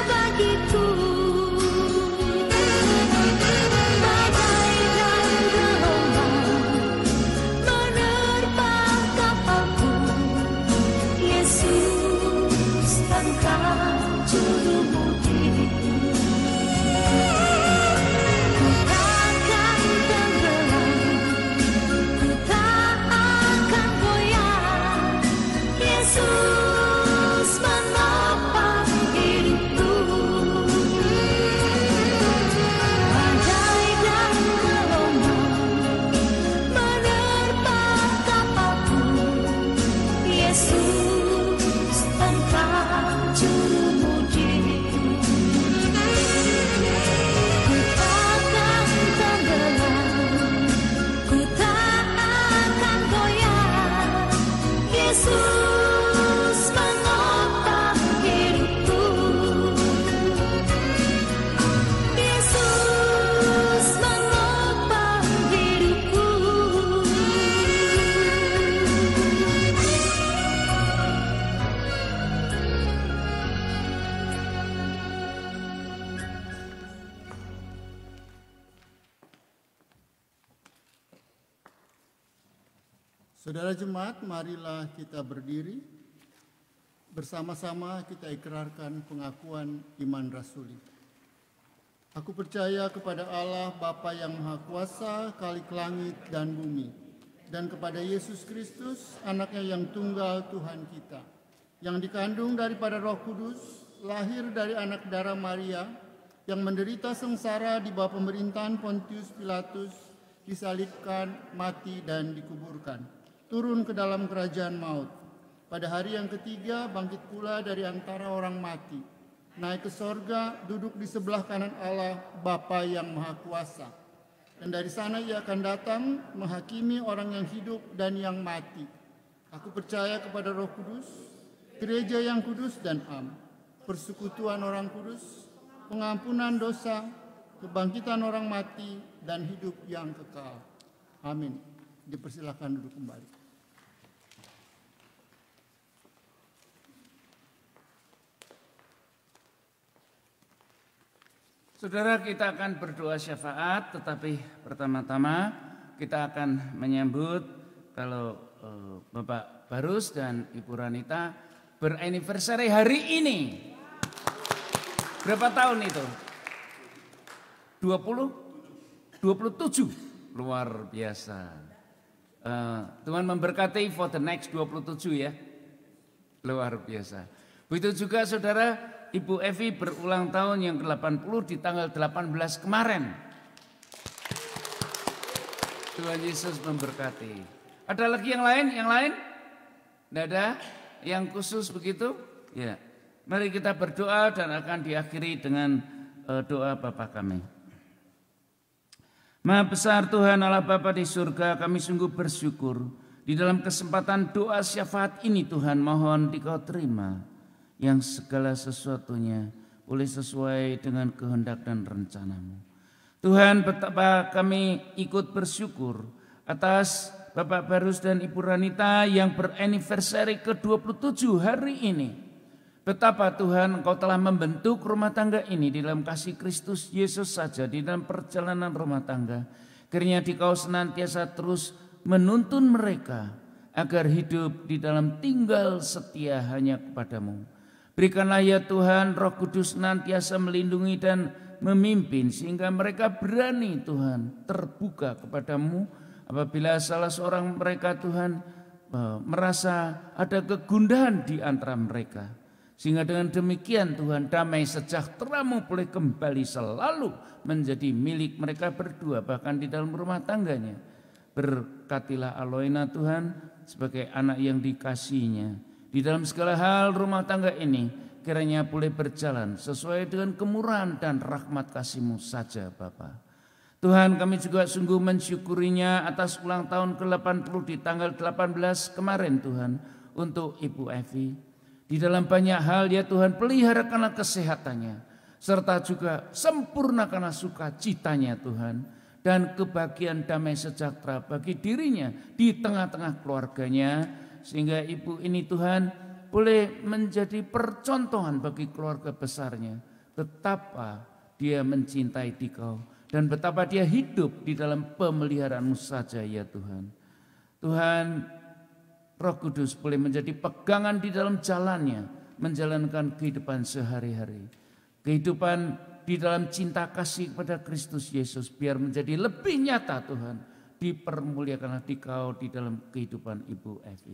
Bagai dan Saudara jemaat, marilah kita berdiri. Bersama-sama kita ikrarkan pengakuan iman rasuli. Aku percaya kepada Allah Bapa yang Maha Kuasa, Khalik langit dan bumi, dan kepada Yesus Kristus, anaknya yang tunggal Tuhan kita, yang dikandung daripada Roh Kudus, lahir dari anak darah Maria, yang menderita sengsara di bawah pemerintahan Pontius Pilatus, disalibkan, mati dan dikuburkan, turun ke dalam kerajaan maut. Pada hari yang ketiga bangkit pula dari antara orang mati, naik ke sorga, duduk di sebelah kanan Allah Bapa yang Maha Kuasa. Dan dari sana ia akan datang menghakimi orang yang hidup dan yang mati. Aku percaya kepada Roh Kudus, gereja yang kudus dan am, persekutuan orang kudus, pengampunan dosa, kebangkitan orang mati, dan hidup yang kekal. Amin. Dipersilakan duduk kembali. Saudara, kita akan berdoa syafaat, tetapi pertama-tama kita akan menyambut kalau Bapak Barus dan Ibu Ranita beranniversary hari ini. Berapa tahun itu? 27. Luar biasa. Tuhan memberkati for the next 27 ya. Luar biasa. Begitu juga saudara, Ibu Evi berulang tahun yang ke-80 di tanggal 18 kemarin. Tuhan Yesus memberkati. Ada lagi yang lain? Yang lain? Tidak ada? Yang khusus begitu? Ya. Mari kita berdoa dan akan diakhiri dengan doa Bapa kami. Maha besar Tuhan Allah Bapa di surga, kami sungguh bersyukur. Di dalam kesempatan doa syafaat ini Tuhan, mohon Dikau terima. Yang segala sesuatunya boleh sesuai dengan kehendak dan rencana-Mu. Tuhan, betapa kami ikut bersyukur atas Bapak Barus dan Ibu Ranita yang beranniversary ke-27 hari ini. Betapa Tuhan Engkau telah membentuk rumah tangga ini di dalam kasih Kristus Yesus saja, di dalam perjalanan rumah tangga. Kiranya Dikau senantiasa terus menuntun mereka agar hidup di dalam tinggal setia hanya kepadamu. Berikanlah ya Tuhan Roh Kudus senantiasa melindungi dan memimpin sehingga mereka berani Tuhan terbuka kepadamu apabila salah seorang mereka Tuhan merasa ada kegundahan di antara mereka. Sehingga dengan demikian Tuhan damai sejahtera-Mu boleh kembali selalu menjadi milik mereka berdua bahkan di dalam rumah tangganya. Berkatilah Aloina Tuhan sebagai anak yang dikasihinya. Di dalam segala hal rumah tangga ini kiranya boleh berjalan sesuai dengan kemurahan dan rahmat kasih-Mu saja Bapa. Tuhan, kami juga sungguh mensyukurinya atas ulang tahun ke-80 di tanggal 18 kemarin Tuhan untuk Ibu Evi. Di dalam banyak hal ya Tuhan, peliharakanlah kesehatannya serta juga sempurnakanlah sukacitanya Tuhan dan kebahagiaan damai sejahtera bagi dirinya di tengah-tengah keluarganya. Sehingga ibu ini Tuhan boleh menjadi percontohan bagi keluarga besarnya. Betapa dia mencintai Dikau dan betapa dia hidup di dalam pemeliharaan-Mu saja ya Tuhan. Tuhan, Roh Kudus boleh menjadi pegangan di dalam jalannya, menjalankan kehidupan sehari-hari. Kehidupan di dalam cinta kasih kepada Kristus Yesus biar menjadi lebih nyata Tuhan. Dipermuliakanlah Dikau di dalam kehidupan Ibu Evi.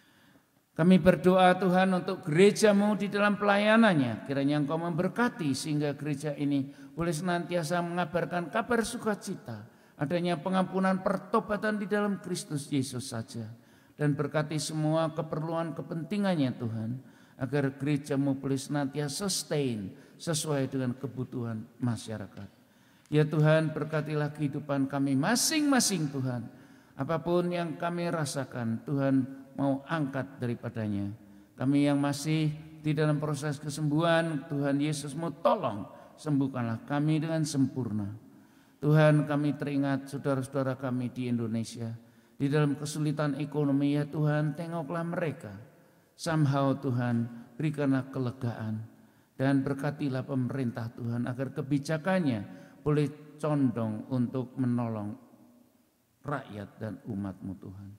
Kami berdoa Tuhan untuk gereja-Mu di dalam pelayanannya. Kiranya Engkau memberkati sehingga gereja ini boleh senantiasa mengabarkan kabar sukacita. Adanya pengampunan pertobatan di dalam Kristus Yesus saja. Dan berkati semua keperluan kepentingannya Tuhan. Agar gereja-Mu boleh senantiasa sustain sesuai dengan kebutuhan masyarakat. Ya Tuhan, berkatilah kehidupan kami masing-masing Tuhan. Apapun yang kami rasakan Tuhan mau angkat daripadanya. Kami yang masih di dalam proses kesembuhan, Tuhan Yesus mau tolong sembuhkanlah kami dengan sempurna. Tuhan, kami teringat saudara-saudara kami di Indonesia di dalam kesulitan ekonomi ya Tuhan, tengoklah mereka. Somehow Tuhan, berikanlah kelegaan dan berkatilah pemerintah Tuhan agar kebijakannya boleh condong untuk menolong rakyat dan umat-Mu Tuhan.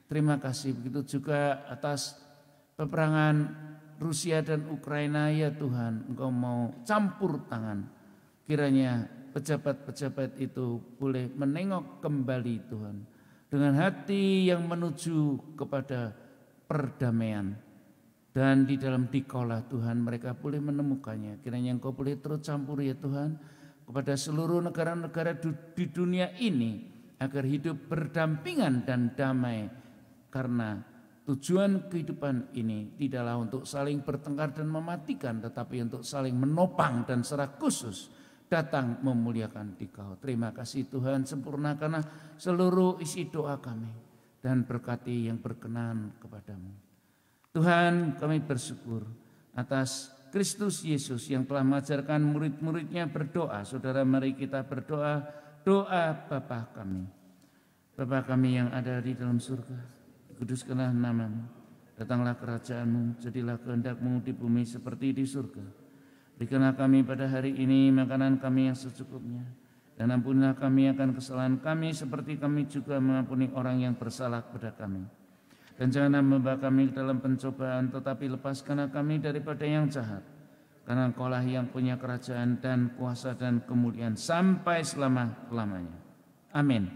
Terima kasih, begitu juga atas peperangan Rusia dan Ukraina, ya Tuhan, Engkau mau campur tangan. Kiranya pejabat-pejabat itu boleh menengok kembali Tuhan, dengan hati yang menuju kepada perdamaian. Dan di dalam dikaulah Tuhan mereka boleh menemukannya. Kiranya Engkau boleh terus campur ya Tuhan kepada seluruh negara-negara di dunia ini, agar hidup berdampingan dan damai. Karena tujuan kehidupan ini tidaklah untuk saling bertengkar dan mematikan, tetapi untuk saling menopang dan secara khusus datang memuliakan Dikau. Terima kasih Tuhan, sempurnakanlah seluruh isi doa kami dan berkati yang berkenan kepadamu. Tuhan, kami bersyukur atas Kristus Yesus yang telah mengajarkan murid-muridnya berdoa. Saudara, mari kita berdoa doa Bapa kami. Bapa kami yang ada di dalam surga, kuduskanlah namamu, datanglah kerajaanmu, jadilah kehendak-mu di bumi seperti di surga. Berikanlah kami pada hari ini makanan kami yang secukupnya, dan ampunilah kami akan kesalahan kami seperti kami juga mengampuni orang yang bersalah kepada kami. Dan janganlah membawa kami ke dalam pencobaan, tetapi lepaskanlah kami daripada yang jahat. Karena Engkaulah yang punya kerajaan dan kuasa dan kemuliaan sampai selama-lamanya. Amin.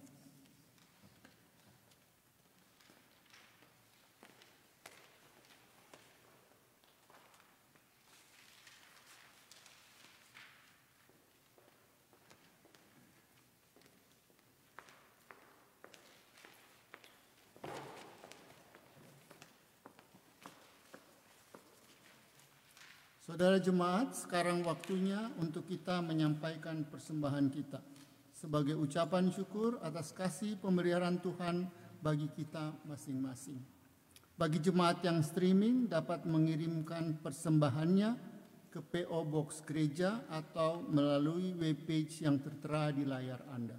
Saudara jemaat, sekarang waktunya untuk kita menyampaikan persembahan kita sebagai ucapan syukur atas kasih pemeliharaan Tuhan bagi kita masing-masing. Bagi jemaat yang streaming dapat mengirimkan persembahannya ke PO Box Gereja atau melalui webpage yang tertera di layar Anda.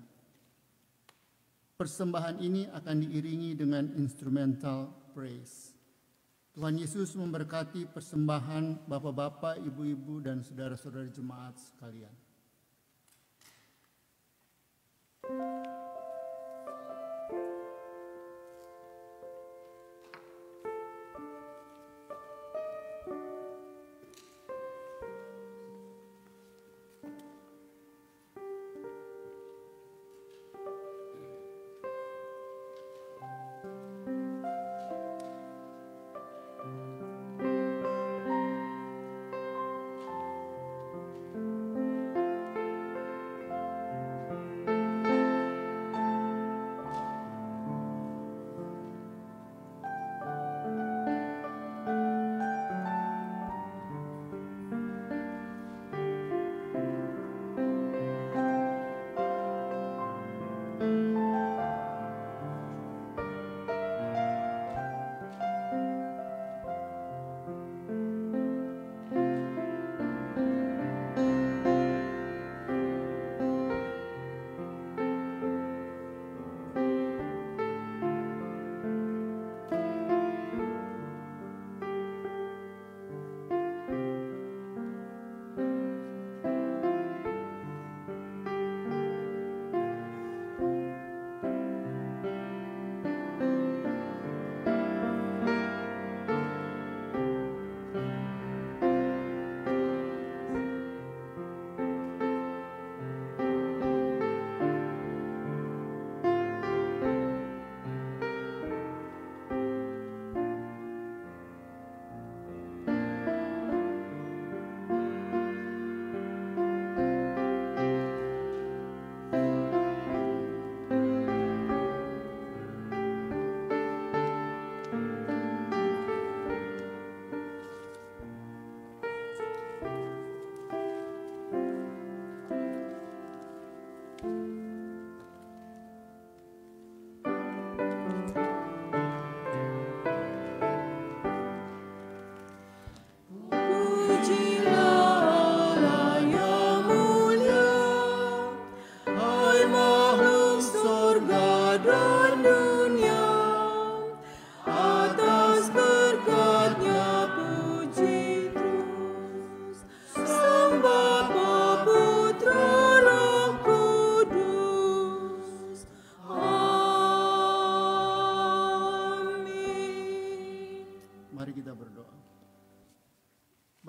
Persembahan ini akan diiringi dengan instrumental praise. Tuhan Yesus memberkati persembahan bapak-bapak, ibu-ibu, dan saudara-saudara jemaat sekalian. Sang Bapa, Putra, Roh Kudus.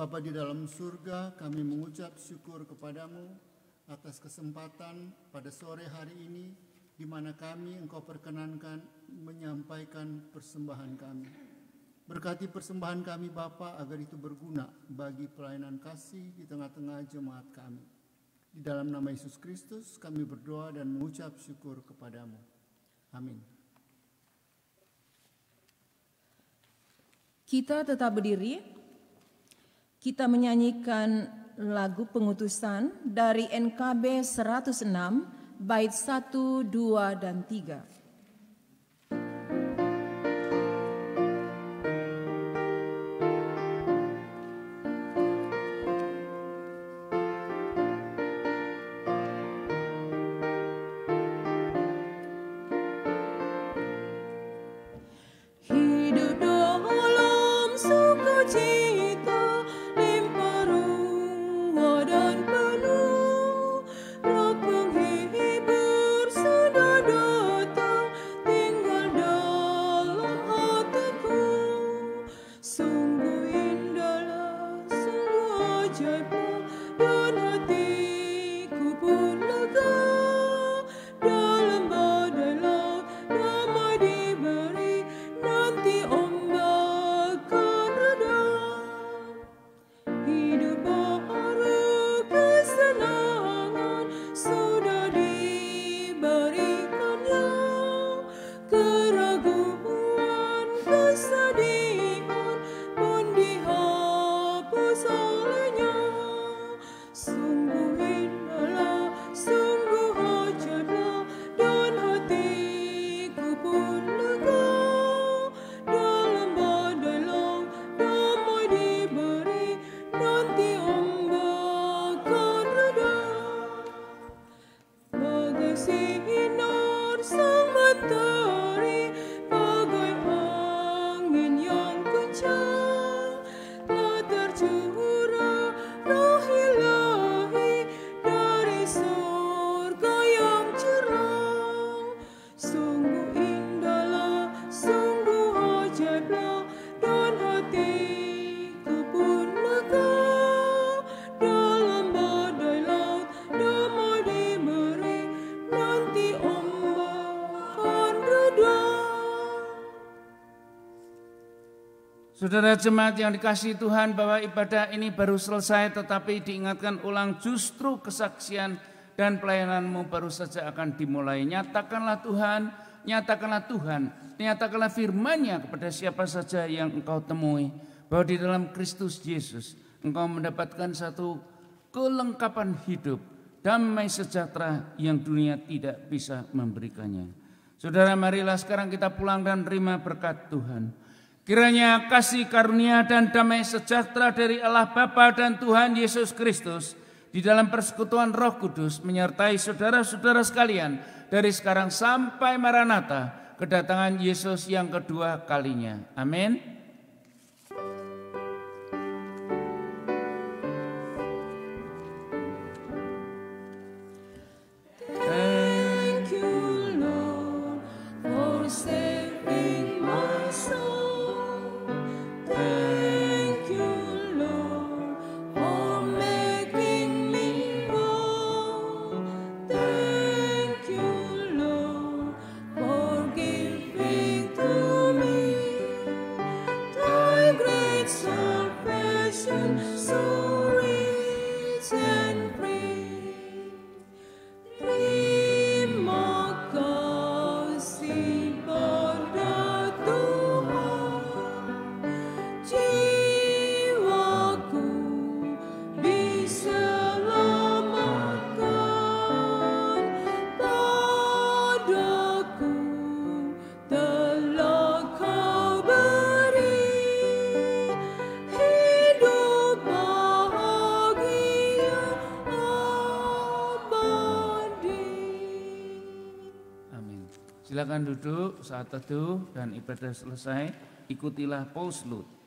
Bapa di dalam surga, kami mengucap syukur kepadamu atas kesempatan pada sore hari ini di mana kami Engkau perkenankan menyampaikan persembahan kami. Berkati persembahan kami Bapa agar itu berguna bagi pelayanan kasih di tengah-tengah jemaat kami. Di dalam nama Yesus Kristus kami berdoa dan mengucap syukur kepadamu. Amin. Kita tetap berdiri. Kita menyanyikan lagu pengutusan dari NKB 106, bait 1, 2, dan 3. Saudara jemaat yang dikasihi Tuhan, bahwa ibadah ini baru selesai tetapi diingatkan ulang justru kesaksian dan pelayananmu baru saja akan dimulai. Nyatakanlah Tuhan, nyatakanlah firman-Nya kepada siapa saja yang engkau temui, bahwa di dalam Kristus Yesus engkau mendapatkan satu kelengkapan hidup, damai sejahtera yang dunia tidak bisa memberikannya. Saudara, marilah sekarang kita pulang dan terima berkat Tuhan. Kiranya kasih karunia dan damai sejahtera dari Allah Bapa dan Tuhan Yesus Kristus di dalam persekutuan Roh Kudus menyertai saudara-saudara sekalian dari sekarang sampai Maranatha, kedatangan Yesus yang kedua kalinya. Amin. Silakan duduk saat teduh dan ibadah selesai. Ikutilah Paulus Lut.